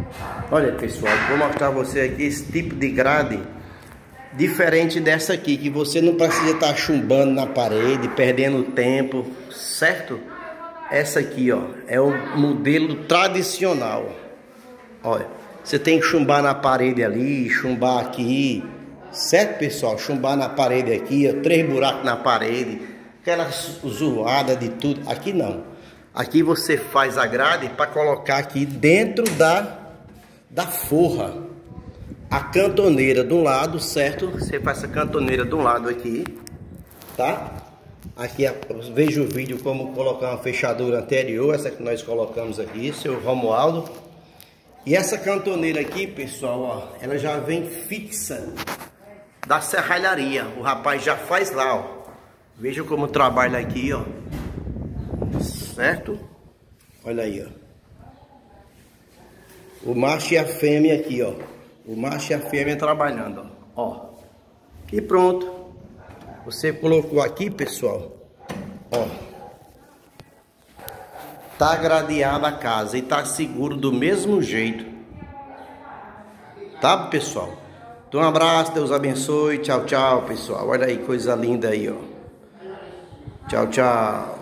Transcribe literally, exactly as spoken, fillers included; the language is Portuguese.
Olha, pessoal, vou mostrar a você aqui esse tipo de grade diferente dessa aqui, que você não precisa estar chumbando na parede, perdendo tempo, certo? Essa aqui, ó, é o modelo tradicional. Olha, você tem que chumbar na parede ali, chumbar aqui, certo, pessoal? Chumbar na parede aqui, ó, três buracos na parede, aquela zoada de tudo. Aqui não. Aqui você faz a grade para colocar aqui dentro da, da forra. A cantoneira de um lado, certo? Você faz essa cantoneira de um lado aqui, tá? Aqui, veja o vídeo como colocar uma fechadura anterior, essa que nós colocamos aqui, seu Romualdo. E essa cantoneira aqui, pessoal, ó, ela já vem fixa da serralharia. O rapaz já faz lá, ó. Veja como trabalha aqui, ó. Certo? Olha aí, ó. O macho e a fêmea aqui, ó. O macho e a fêmea trabalhando, ó. Ó. E pronto. Você colocou aqui, pessoal. Ó. Tá gradeada a casa e tá seguro do mesmo jeito. Tá, pessoal? Então, um abraço, Deus abençoe. Tchau, tchau, pessoal. Olha aí, coisa linda aí, ó. Tchau, tchau.